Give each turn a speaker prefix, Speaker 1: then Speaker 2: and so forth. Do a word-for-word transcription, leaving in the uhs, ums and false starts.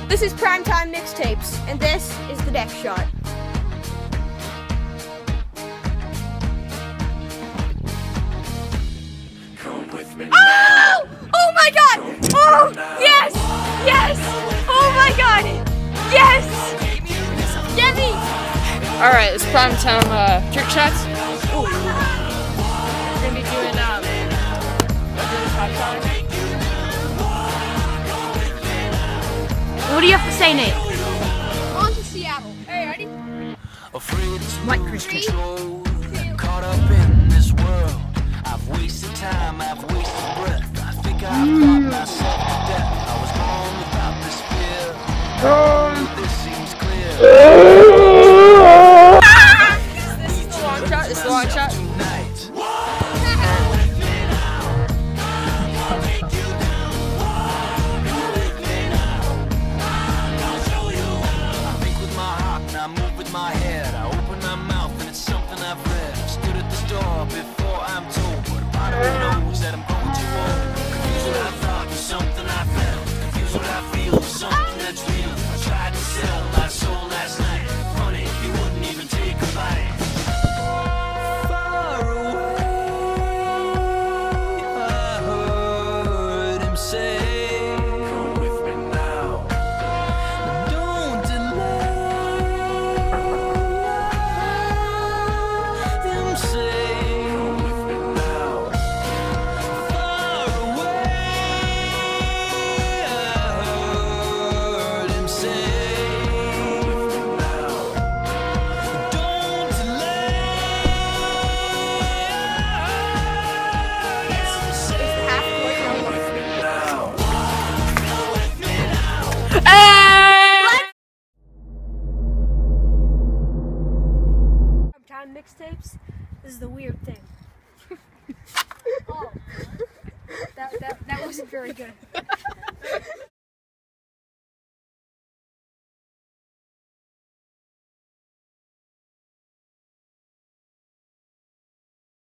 Speaker 1: This is Primetime Mixtapes, and this is the next shot. Oh! Oh my God! Oh! Yes! Yes! Oh my God! Yes! Get me!
Speaker 2: Alright, it's Primetime uh, Trickshots. We're gonna be doing um,
Speaker 1: what do you have to say, Nate? On to Seattle. Hey, ready?
Speaker 3: Mike Christian. Caught up in this world. I've wasted time, I've wasted breath. I think I've got myself to death. I was born without this fear. This seems clear.
Speaker 2: This is the long shot, this is the long shot.
Speaker 3: I move with my head, I open my mouth and it's something I've read. I stood at this door before I'm told, but a part of me knows that I'm going too old. Confused what I thought was something I felt. Confused what I feel was something that's real. I tried to sell my soul last night. Funny, you wouldn't even take a bite. Far away, I heard him say,
Speaker 1: Mixtapes is the weird thing. Oh, that, that, that wasn't very good.